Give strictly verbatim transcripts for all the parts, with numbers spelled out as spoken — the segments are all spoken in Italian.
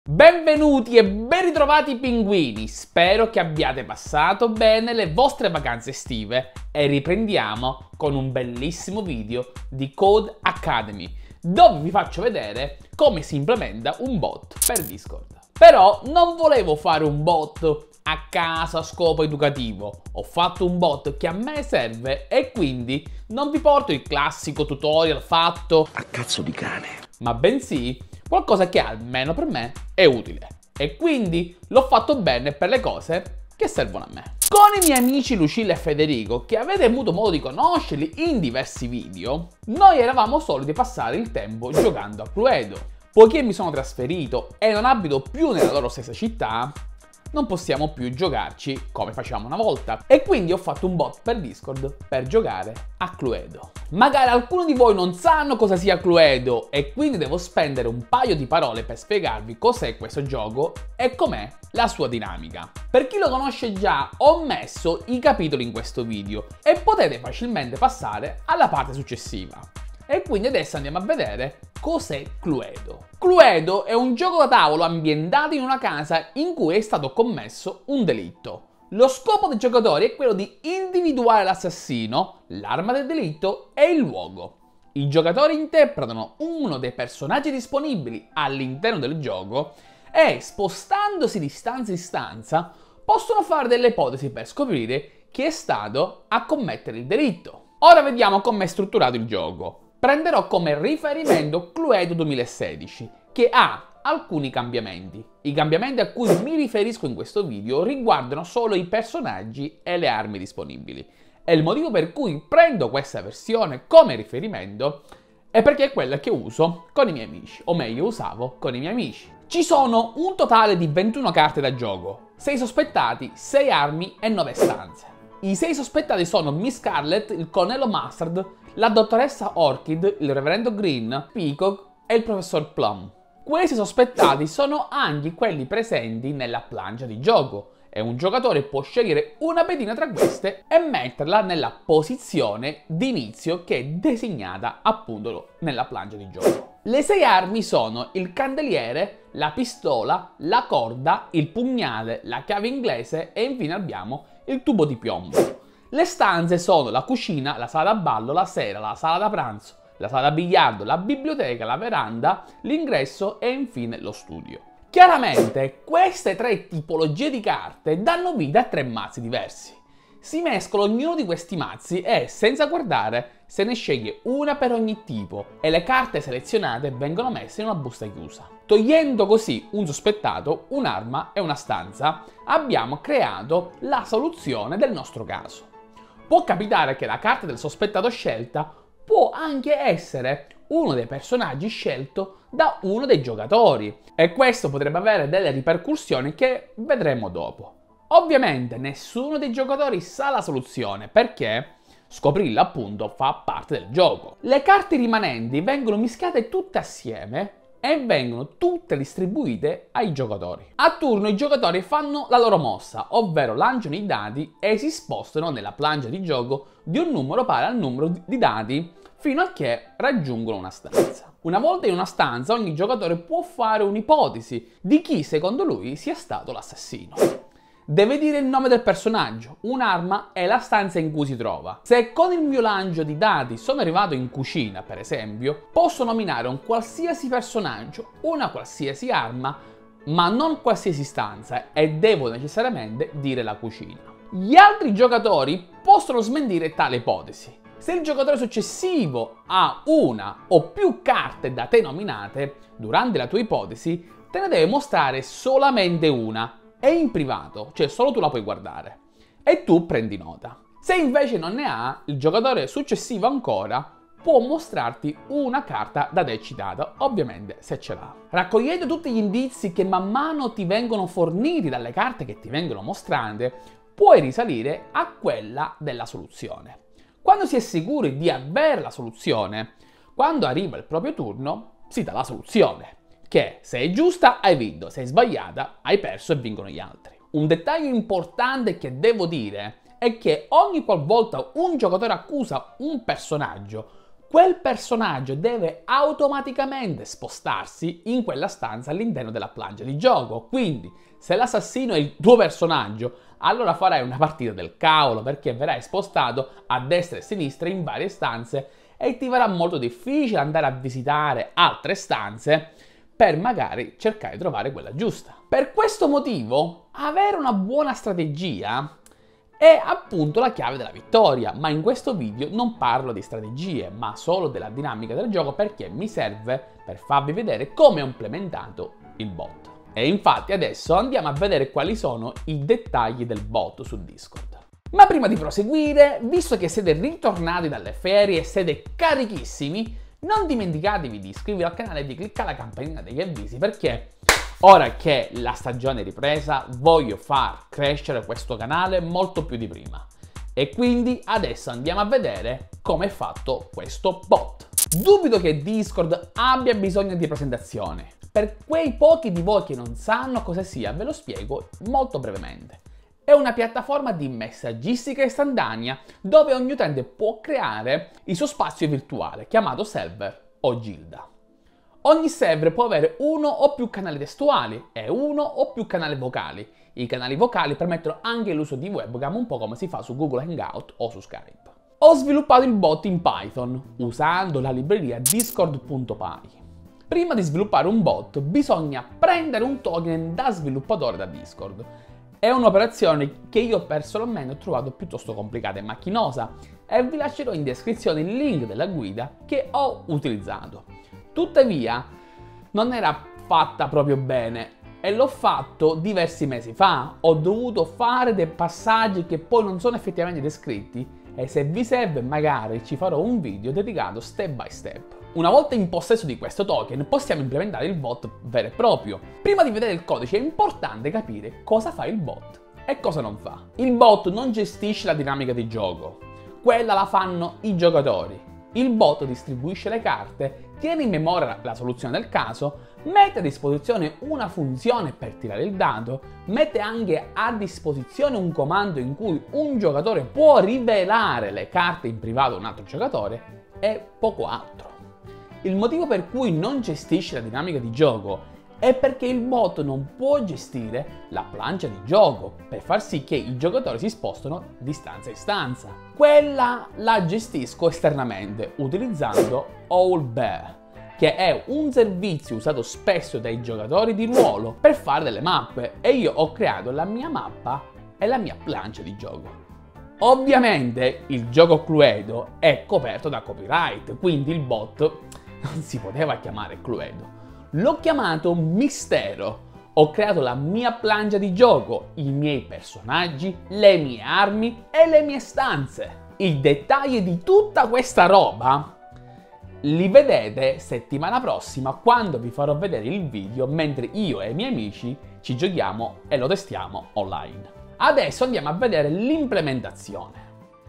Benvenuti e ben ritrovati pinguini, spero che abbiate passato bene le vostre vacanze estive e riprendiamo con un bellissimo video di Code Academy dove vi faccio vedere come si implementa un bot per Discord. Però non volevo fare un bot a caso a scopo educativo, ho fatto un bot che a me serve e quindi non vi porto il classico tutorial fatto a cazzo di cane, ma bensì qualcosa che almeno per me è utile. E quindi l'ho fatto bene per le cose che servono a me. Con i miei amici Lucilla e Federico, che avete avuto modo di conoscerli in diversi video, noi eravamo soliti passare il tempo giocando a Cluedo. Poiché mi sono trasferito e non abito più nella loro stessa città, non possiamo più giocarci come facevamo una volta. E quindi ho fatto un bot per Discord per giocare a Cluedo. Magari alcuni di voi non sanno cosa sia Cluedo e quindi devo spendere un paio di parole per spiegarvi cos'è questo gioco e com'è la sua dinamica. Per chi lo conosce già, ho messo i capitoli in questo video e potete facilmente passare alla parte successiva. E quindi adesso andiamo a vedere cos'è Cluedo. Cluedo è un gioco da tavolo ambientato in una casa in cui è stato commesso un delitto. Lo scopo dei giocatori è quello di individuare l'assassino, l'arma del delitto e il luogo. I giocatori interpretano uno dei personaggi disponibili all'interno del gioco e, spostandosi di stanza in stanza, possono fare delle ipotesi per scoprire chi è stato a commettere il delitto. Ora vediamo come è strutturato il gioco. Prenderò come riferimento Cluedo duemilasedici, che ha alcuni cambiamenti. I cambiamenti a cui mi riferisco in questo video riguardano solo i personaggi e le armi disponibili. E il motivo per cui prendo questa versione come riferimento è perché è quella che uso con i miei amici, o meglio usavo con i miei amici. Ci sono un totale di ventuno carte da gioco, sei sospettati, sei armi e nove stanze. I sei sospettati sono Miss Scarlet, il colonnello Mustard, la dottoressa Orchid, il reverendo Green, Peacock e il professor Plum. Questi sospettati sono anche quelli presenti nella plancia di gioco e un giocatore può scegliere una pedina tra queste e metterla nella posizione di inizio che è designata appunto nella plancia di gioco. Le sei armi sono il candeliere, la pistola, la corda, il pugnale, la chiave inglese e infine abbiamo il tubo di piombo. Le stanze sono la cucina, la sala da ballo, la sera, la sala da pranzo, la sala da biliardo, la biblioteca, la veranda, l'ingresso e infine lo studio. Chiaramente queste tre tipologie di carte danno vita a tre mazzi diversi. Si mescolano ognuno di questi mazzi e, senza guardare, se ne sceglie una per ogni tipo e le carte selezionate vengono messe in una busta chiusa. Togliendo così un sospettato, un'arma e una stanza, abbiamo creato la soluzione del nostro caso. Può capitare che la carta del sospettato scelta può anche essere uno dei personaggi scelto da uno dei giocatori e questo potrebbe avere delle ripercussioni che vedremo dopo. Ovviamente nessuno dei giocatori sa la soluzione perché scoprirla appunto fa parte del gioco. Le carte rimanenti vengono mischiate tutte assieme e vengono tutte distribuite ai giocatori. A turno i giocatori fanno la loro mossa, ovvero lanciano i dadi e si spostano nella plancia di gioco di un numero pari al numero di dadi fino a che raggiungono una stanza. Una volta in una stanza ogni giocatore può fare un'ipotesi di chi secondo lui sia stato l'assassino. Deve dire il nome del personaggio, un'arma e la stanza in cui si trova. Se con il mio lancio di dadi sono arrivato in cucina, per esempio, posso nominare un qualsiasi personaggio, una qualsiasi arma, ma non qualsiasi stanza e devo necessariamente dire la cucina. Gli altri giocatori possono smentire tale ipotesi. Se il giocatore successivo ha una o più carte da te nominate, durante la tua ipotesi, te ne deve mostrare solamente una. È in privato, cioè solo tu la puoi guardare e tu prendi nota. Se invece non ne ha, il giocatore successivo ancora può mostrarti una carta da te citata, ovviamente se ce l'ha. Raccogliendo tutti gli indizi che man mano ti vengono forniti dalle carte che ti vengono mostrate, puoi risalire a quella della soluzione. Quando si è sicuri di avere la soluzione, quando arriva il proprio turno, si dà la soluzione. Che se è giusta hai vinto, se è sbagliata hai perso e vincono gli altri. Un dettaglio importante che devo dire è che ogni qualvolta un giocatore accusa un personaggio, quel personaggio deve automaticamente spostarsi in quella stanza all'interno della plancia di gioco. Quindi, se l'assassino è il tuo personaggio, allora farai una partita del cavolo, perché verrai spostato a destra e a sinistra in varie stanze e ti verrà molto difficile andare a visitare altre stanze per magari cercare di trovare quella giusta. Per questo motivo, avere una buona strategia è appunto la chiave della vittoria, ma in questo video non parlo di strategie, ma solo della dinamica del gioco, perché mi serve per farvi vedere come ho implementato il bot. E infatti adesso andiamo a vedere quali sono i dettagli del bot su Discord. Ma prima di proseguire, visto che siete ritornati dalle ferie e siete carichissimi, non dimenticatevi di iscrivervi al canale e di cliccare la campanella degli avvisi, perché ora che la stagione è ripresa voglio far crescere questo canale molto più di prima. E quindi adesso andiamo a vedere come è fatto questo bot. Dubito che Discord abbia bisogno di presentazione. Per quei pochi di voi che non sanno cosa sia, ve lo spiego molto brevemente. È una piattaforma di messaggistica istantanea dove ogni utente può creare il suo spazio virtuale, chiamato server o gilda. Ogni server può avere uno o più canali testuali e uno o più canali vocali. I canali vocali permettono anche l'uso di webcam, un po' come si fa su Google Hangout o su Skype. Ho sviluppato il bot in Python usando la libreria discord punto py. Prima di sviluppare un bot bisogna prendere un token da sviluppatore da Discord. È un'operazione che io personalmente ho trovato piuttosto complicata e macchinosa e vi lascerò in descrizione il link della guida che ho utilizzato. Tuttavia non era fatta proprio bene e l'ho fatto diversi mesi fa. Ho dovuto fare dei passaggi che poi non sono effettivamente descritti e se vi serve magari ci farò un video dedicato step by step. Una volta in possesso di questo token possiamo implementare il bot vero e proprio. Prima di vedere il codice è importante capire cosa fa il bot e cosa non fa. Il bot non gestisce la dinamica di gioco, quella la fanno i giocatori. Il bot distribuisce le carte, tiene in memoria la soluzione del caso, mette a disposizione una funzione per tirare il dado, mette anche a disposizione un comando in cui un giocatore può rivelare le carte in privato a un altro giocatore e poco altro. Il motivo per cui non gestisce la dinamica di gioco è perché il bot non può gestire la plancia di gioco per far sì che i giocatori si spostino di stanza in stanza. Quella la gestisco esternamente utilizzando Owlbear, che è un servizio usato spesso dai giocatori di ruolo per fare delle mappe, e io ho creato la mia mappa e la mia plancia di gioco. Ovviamente il gioco Cluedo è coperto da copyright, quindi il bot non si poteva chiamare Cluedo. L'ho chiamato Mistero. Ho creato la mia plancia di gioco, i miei personaggi, le mie armi e le mie stanze. I dettagli di tutta questa roba li vedete settimana prossima, quando vi farò vedere il video mentre io e i miei amici ci giochiamo e lo testiamo online. Adesso andiamo a vedere l'implementazione.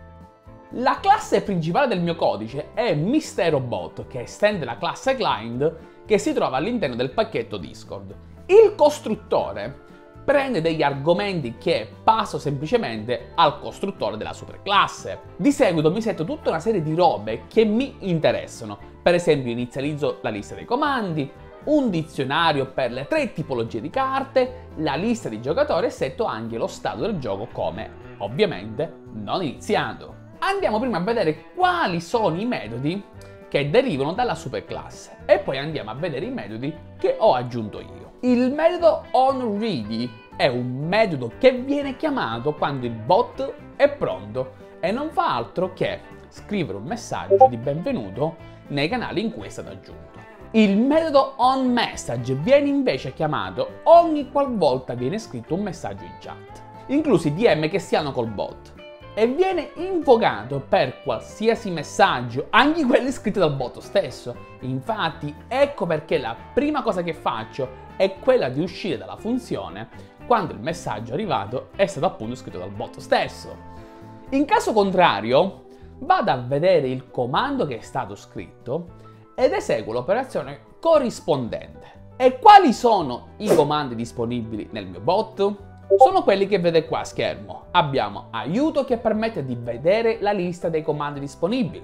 La classe principale del mio codice è MisteroBot, che estende la classe client che si trova all'interno del pacchetto Discord. Il costruttore prende degli argomenti che passo semplicemente al costruttore della superclasse. Di seguito mi setto tutta una serie di robe che mi interessano. Per esempio inizializzo la lista dei comandi, un dizionario per le tre tipologie di carte, la lista di giocatori e setto anche lo stato del gioco come, ovviamente, non iniziato. Andiamo prima a vedere quali sono i metodi che derivano dalla superclasse e poi andiamo a vedere i metodi che ho aggiunto io. Il metodo onReady è un metodo che viene chiamato quando il bot è pronto e non fa altro che scrivere un messaggio di benvenuto nei canali in cui è stato aggiunto. Il metodo onMessage viene invece chiamato ogni qualvolta viene scritto un messaggio in chat, inclusi i D M che siano col bot, e viene invocato per qualsiasi messaggio, anche quelli scritti dal bot stesso. Infatti, ecco perché la prima cosa che faccio è quella di uscire dalla funzione quando il messaggio arrivato è stato appunto scritto dal bot stesso. In caso contrario, vado a vedere il comando che è stato scritto ed eseguo l'operazione corrispondente. E quali sono i comandi disponibili nel mio bot? Sono quelli che vedete qua a schermo. Abbiamo aiuto che permette di vedere la lista dei comandi disponibili.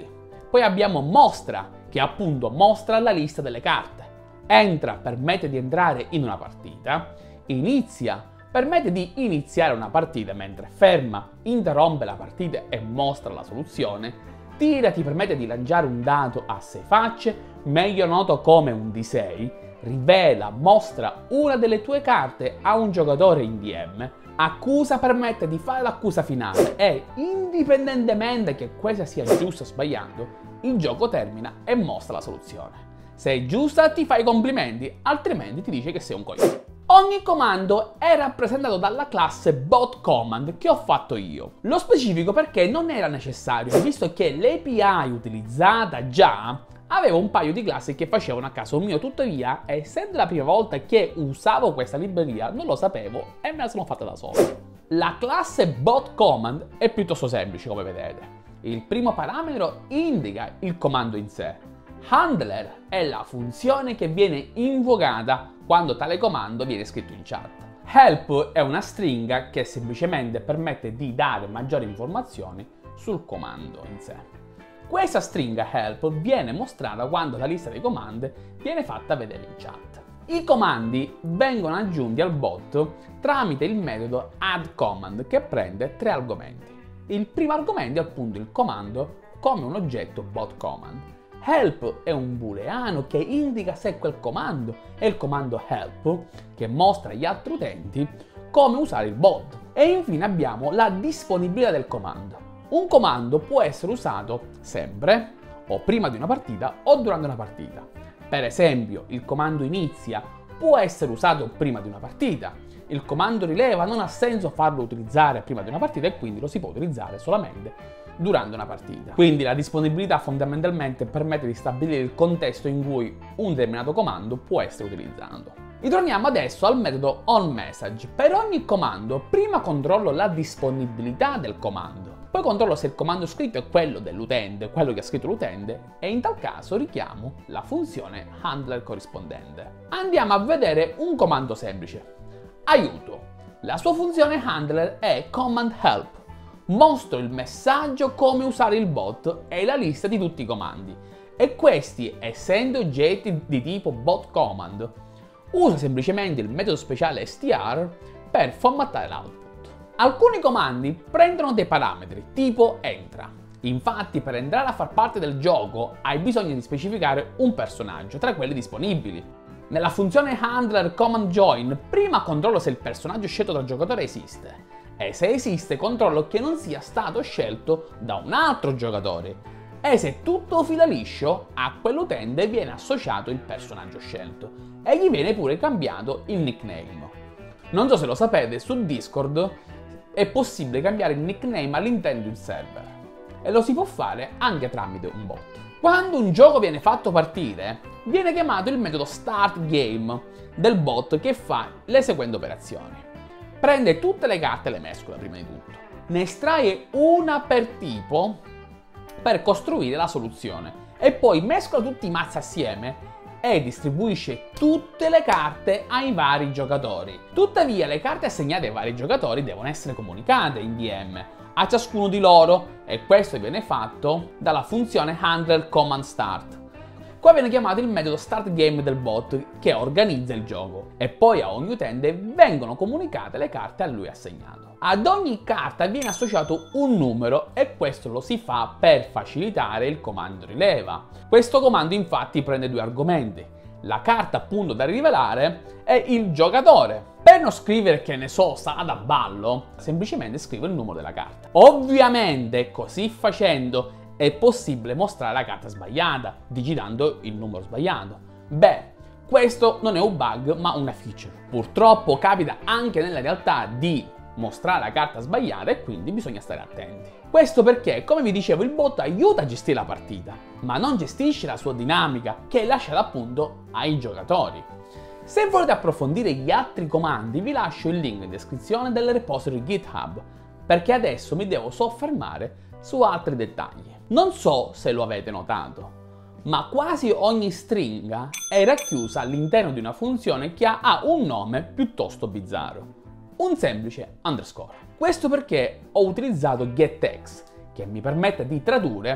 Poi abbiamo mostra, che appunto mostra la lista delle carte. Entra permette di entrare in una partita. Inizia permette di iniziare una partita, mentre ferma interrompe la partita e mostra la soluzione. Tira ti permette di lanciare un dado a sei facce, meglio noto come un D sei. Rivela, mostra una delle tue carte a un giocatore in D M. Accusa permette di fare l'accusa finale e, indipendentemente che questa sia giusta o sbagliando, il gioco termina e mostra la soluzione. Se è giusta ti fai i complimenti, altrimenti ti dice che sei un coglione. Ogni comando è rappresentato dalla classe BotCommand che ho fatto io. Lo specifico perché non era necessario, visto che l'A P I utilizzata già aveva un paio di classi che facevano a caso mio, tuttavia, essendo la prima volta che usavo questa libreria, non lo sapevo e me la sono fatta da solo. La classe BotCommand è piuttosto semplice, come vedete. Il primo parametro indica il comando in sé. Handler è la funzione che viene invocata quando tale comando viene scritto in chat. Help è una stringa che semplicemente permette di dare maggiori informazioni sul comando in sé. Questa stringa help viene mostrata quando la lista dei comandi viene fatta vedere in chat. I comandi vengono aggiunti al bot tramite il metodo addCommand che prende tre argomenti. Il primo argomento è appunto il comando come un oggetto BotCommand. Help è un booleano che indica se quel comando è il comando help, che mostra agli altri utenti come usare il bot. E infine abbiamo la disponibilità del comando. Un comando può essere usato sempre, o prima di una partita, o durante una partita. Per esempio, il comando inizia può essere usato prima di una partita. Il comando rileva non ha senso farlo utilizzare prima di una partita e quindi lo si può utilizzare solamente durante una partita. Quindi la disponibilità fondamentalmente permette di stabilire il contesto in cui un determinato comando può essere utilizzato. Ritorniamo adesso al metodo onMessage. Per ogni comando prima controllo la disponibilità del comando, poi controllo se il comando scritto è quello dell'utente, quello che ha scritto l'utente, e in tal caso richiamo la funzione handler corrispondente. Andiamo a vedere un comando semplice. Aiuto. La sua funzione handler è command help. Mostro il messaggio come usare il bot e la lista di tutti i comandi. E questi, essendo oggetti di tipo BotCommand, usa semplicemente il metodo speciale str per formattare l'output. Alcuni comandi prendono dei parametri, tipo entra. Infatti, per entrare a far parte del gioco hai bisogno di specificare un personaggio tra quelli disponibili. Nella funzione handler command join, prima controllo se il personaggio scelto dal giocatore esiste. E se esiste controllo che non sia stato scelto da un altro giocatore. E se tutto fila liscio, a quell'utente viene associato il personaggio scelto e gli viene pure cambiato il nickname. Non so se lo sapete, su Discord è possibile cambiare il nickname all'interno di un server e lo si può fare anche tramite un bot. Quando un gioco viene fatto partire, viene chiamato il metodo startGame del bot che fa le seguenti operazioni. Prende tutte le carte e le mescola prima di tutto. Ne estrae una per tipo per costruire la soluzione e poi mescola tutti i mazzi assieme e distribuisce tutte le carte ai vari giocatori. Tuttavia le carte assegnate ai vari giocatori devono essere comunicate in D M a ciascuno di loro e questo viene fatto dalla funzione handler command start. Qua viene chiamato il metodo startGame del bot che organizza il gioco e poi a ogni utente vengono comunicate le carte a lui assegnato. Ad ogni carta viene associato un numero e questo lo si fa per facilitare il comando rileva. Questo comando infatti prende due argomenti, la carta appunto da rivelare e il giocatore. Per non scrivere che ne so, sala da ballo, semplicemente scrivo il numero della carta. Ovviamente così facendo è possibile mostrare la carta sbagliata, digitando il numero sbagliato. Beh, questo non è un bug, ma una feature. Purtroppo capita anche nella realtà di mostrare la carta sbagliata e quindi bisogna stare attenti. Questo perché, come vi dicevo, il bot aiuta a gestire la partita, ma non gestisce la sua dinamica, che è lasciata appunto ai giocatori. Se volete approfondire gli altri comandi, vi lascio il link in descrizione del repository GitHub, perché adesso mi devo soffermare su altri dettagli. Non so se lo avete notato, ma quasi ogni stringa è racchiusa all'interno di una funzione che ha un nome piuttosto bizzarro, un semplice underscore. Questo perché ho utilizzato getText, che mi permette di tradurre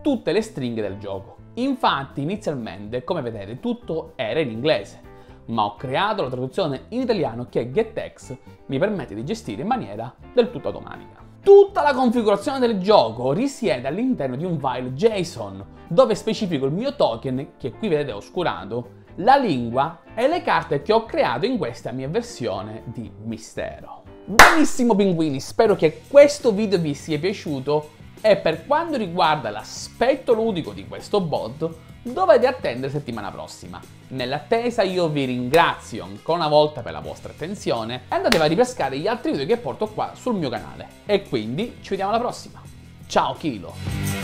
tutte le stringhe del gioco. Infatti inizialmente, come vedete, tutto era in inglese, ma ho creato la traduzione in italiano che GetX mi permette di gestire in maniera del tutto automatica. Tutta la configurazione del gioco risiede all'interno di un file JSON, dove specifico il mio token, che qui vedete oscurato, la lingua e le carte che ho creato in questa mia versione di mistero. Benissimo pinguini, spero che questo video vi sia piaciuto e per quanto riguarda l'aspetto ludico di questo bot dovete attendere settimana prossima. Nell'attesa io vi ringrazio ancora una volta per la vostra attenzione e andatevi a ripescare gli altri video che porto qua sul mio canale. E quindi ci vediamo alla prossima. Ciao Kilo!